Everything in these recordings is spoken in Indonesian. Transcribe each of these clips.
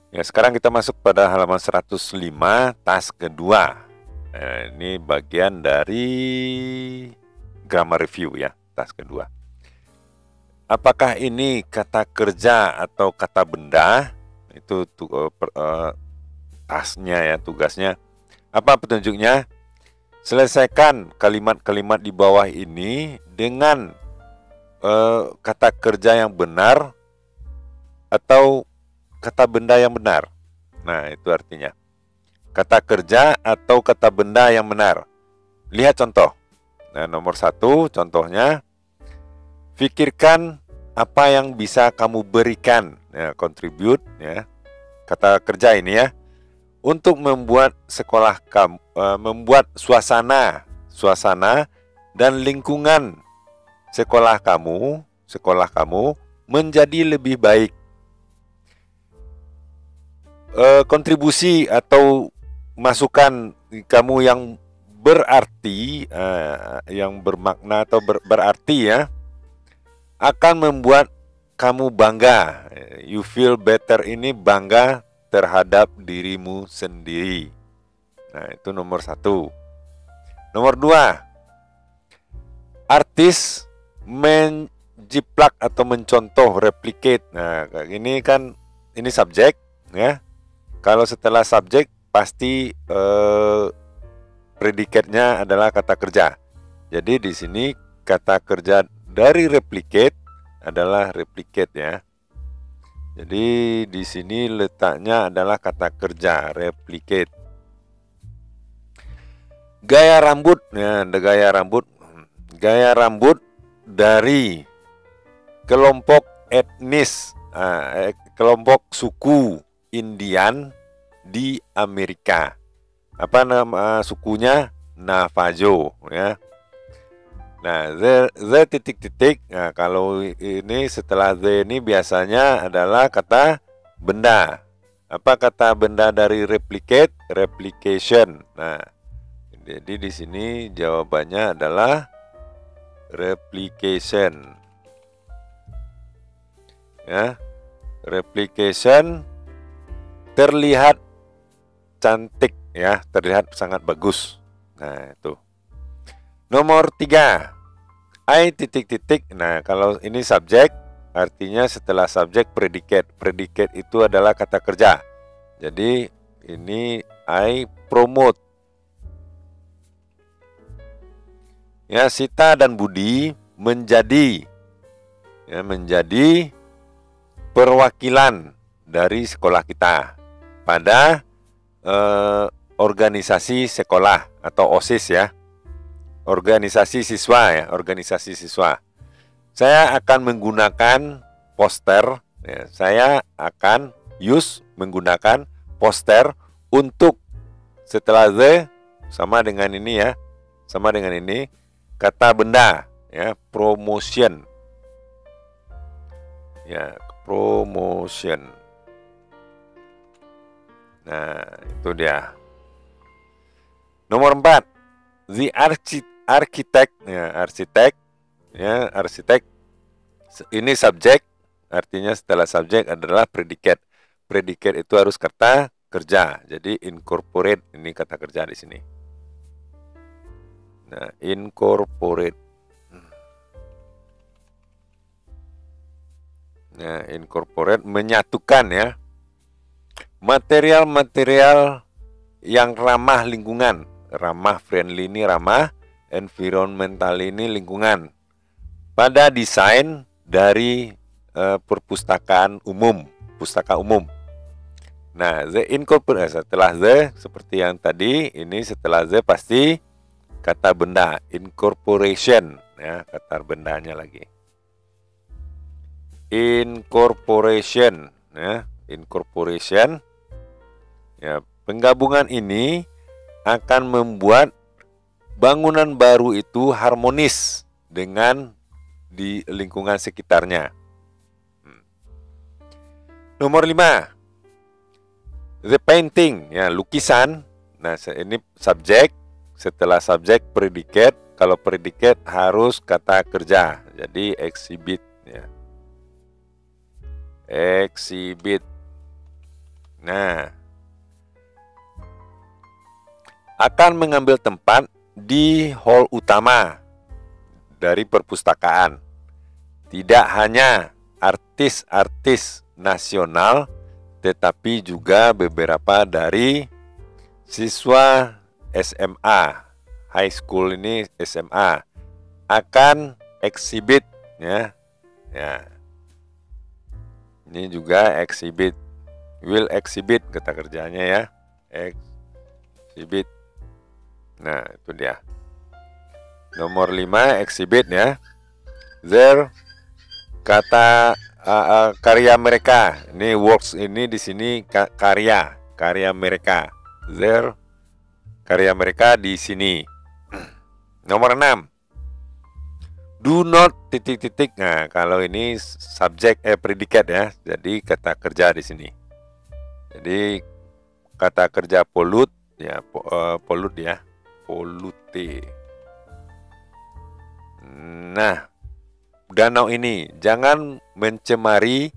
Ya, sekarang kita masuk pada halaman 105, task kedua. Ini bagian dari grammar review ya, task kedua. Apakah ini kata kerja atau kata benda? Itu tasknya ya, tugasnya. Apa petunjuknya? Selesaikan kalimat-kalimat di bawah ini dengan kata kerja yang benar atau kata benda yang benar. Nah, itu artinya kata kerja atau kata benda yang benar. Lihat contoh. Nah, nomor 1 contohnya, pikirkan apa yang bisa kamu berikan, ya, contribute ya. Kata kerja ini ya, untuk membuat sekolah kamu, membuat suasana dan lingkungan sekolah kamu menjadi lebih baik. Kontribusi atau masukan kamu yang berarti, yang bermakna atau berarti ya, akan membuat kamu bangga. You feel better ini bangga terhadap dirimu sendiri. Nah, itu nomor 1. Nomor 2, artis menjiplak atau mencontoh, replicate. Nah, ini kan ini subjek ya. Kalau setelah subjek pasti predikatnya adalah kata kerja. Jadi di sini kata kerja dari replicate adalah replicate ya. Jadi di sini letaknya adalah kata kerja replicate. Gaya rambut ya, gaya rambut dari kelompok etnis, kelompok suku Indian di Amerika. Apa nama sukunya? Navajo ya. Nah, the titik-titik. Nah, kalau ini setelah the ini biasanya adalah kata benda. Apa kata benda dari replicate? Replication. Nah, jadi di sini jawabannya adalah replication. Ya. Replication terlihat cantik ya, terlihat sangat bagus. Nah, itu. Nomor 3, I titik-titik. Nah, kalau ini subjek, artinya setelah subjek predikat. Predikat itu adalah kata kerja. Jadi ini I promote. Ya, Sita dan Budi menjadi perwakilan dari sekolah kita pada organisasi sekolah atau OSIS ya. Organisasi siswa ya, organisasi siswa. Saya akan menggunakan poster, ya, saya akan menggunakan poster untuk setelah the sama dengan ini ya, sama dengan ini kata benda ya, promotion. Ya, promotion. Nah, itu dia. Nomor 4, the architect ya, arsitek ini subjek, artinya setelah subjek adalah predikat. Predikat itu harus kata kerja. Jadi incorporate ini kata kerja di sini. Nah, incorporate. Nah, incorporate menyatukan ya. Material-material yang ramah lingkungan. Ramah friendly ini ramah, environmental ini lingkungan. Pada desain dari perpustakaan umum, pustaka umum. Nah, the incorporate setelah the seperti yang tadi, ini setelah the pasti kata benda, incorporation ya, kata bendanya lagi. Incorporation ya, incorporation. Ya, penggabungan ini akan membuat bangunan baru itu harmonis dengan di lingkungan sekitarnya. Nomor 5, the painting ya, lukisan. Nah, ini subjek, setelah subjek predikat. Kalau predikat harus kata kerja. Jadi exhibit ya. Exhibit. Nah, akan mengambil tempat di hall utama dari perpustakaan. Tidak hanya artis-artis nasional, tetapi juga beberapa dari siswa SMA, high school ini SMA, akan exhibit, ya. Ini juga exhibit, will exhibit kata kerjanya ya, exhibit. Nah, itu dia. Nomor 5 exhibit ya. Their kata karya mereka. Ini works ini di sini karya mereka. Their karya mereka di sini. Nomor 6. Do not titik-titik. Nah, kalau ini subjek predikat ya. Jadi kata kerja di sini. Jadi kata kerja pollute ya, pollute ya. Pollute. Nah, danau ini jangan mencemari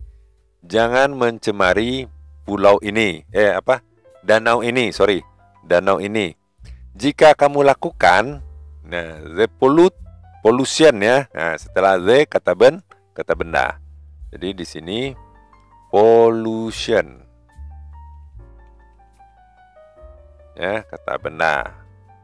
pulau ini. Danau ini, sorry. Danau ini. Jika kamu lakukan, nah, the pollution ya. Nah, setelah the kata benda. Jadi di sini pollution. Ya, kata benda.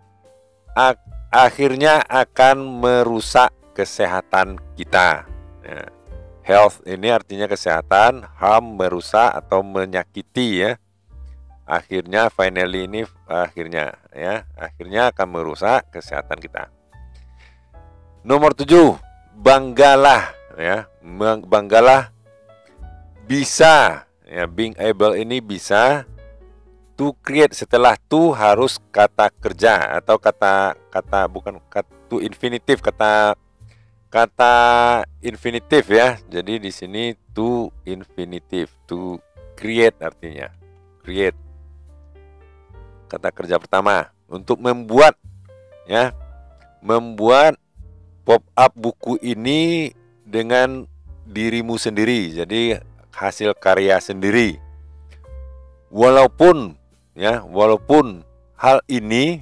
Akhirnya akan merusak kesehatan kita. Ya. Health ini artinya kesehatan, harm merusak atau menyakiti ya. Akhirnya finally ini akhirnya ya, akhirnya akan merusak kesehatan kita. Nomor 7, banggalah ya. Banggalah bisa ya, being able ini bisa. To create, setelah to harus kata kerja atau kata to infinitive, kata infinitive ya. Jadi di sini to infinitive, to create artinya. Create. Kata kerja pertama untuk membuat ya. Membuat pop up buku ini dengan dirimu sendiri. Jadi hasil karya sendiri. Walaupun hal ini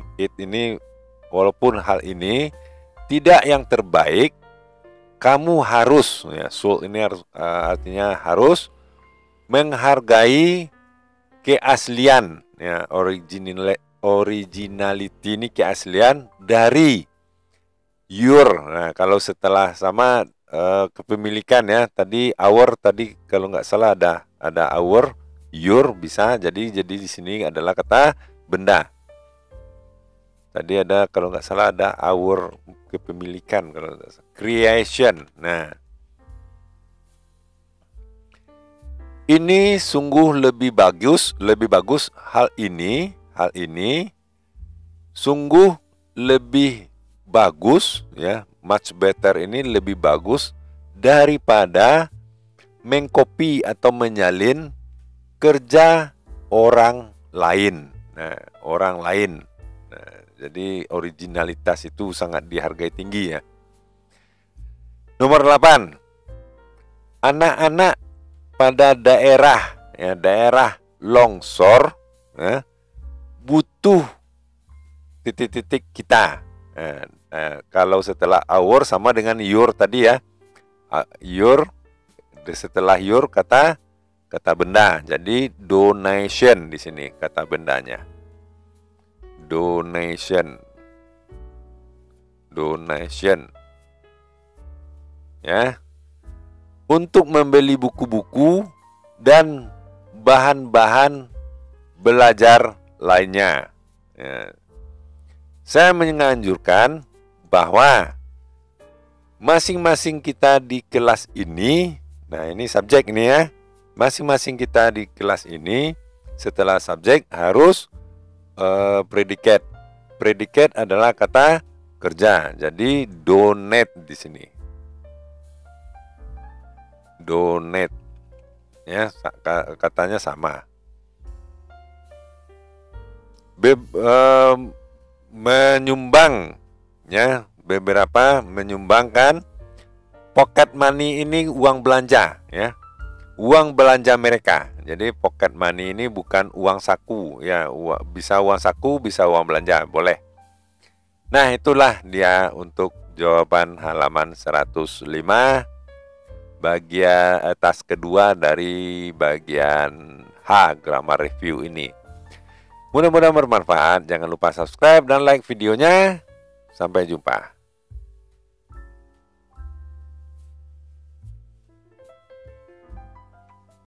tidak yang terbaik, kamu harus ya, should ini harus artinya harus menghargai keaslian ya, originality ini keaslian dari your. Nah, kalau setelah sama kepemilikan ya, tadi our, tadi kalau nggak salah ada our. Your bisa jadi di sini adalah kata benda. Tadi ada kalau nggak salah ada our, kepemilikan, kalau nggak salah. Creation. Nah, ini sungguh lebih bagus hal ini sungguh lebih bagus ya, much better ini lebih bagus daripada mengcopy atau menyalin kerja orang lain. Nah, orang lain. Nah, jadi originalitas itu sangat dihargai tinggi ya. Nomor 8. Anak-anak pada daerah longsor ya, butuh titik-titik kita. Kalau setelah our sama dengan your tadi ya. Your, setelah your kata benda. Jadi donation di sini kata bendanya. Donation. Ya. Untuk membeli buku-buku dan bahan-bahan belajar lainnya. Ya. Saya menganjurkan bahwa masing-masing kita di kelas ini, nah ini subjek ini ya. Masing-masing kita di kelas ini setelah subjek harus predikat. Predikat adalah kata kerja. Jadi donate di sini. Donate. Ya, katanya sama. Menyumbang ya, beberapa menyumbangkan pocket money ini uang belanja ya. Uang belanja mereka. Jadi pocket money ini bukan uang saku ya, bisa uang saku, bisa uang belanja, boleh. Nah, itulah dia untuk jawaban halaman 105 bagian tas kedua dari bagian H grammar review ini. Mudah-mudahan bermanfaat. Jangan lupa subscribe dan like videonya. Sampai jumpa.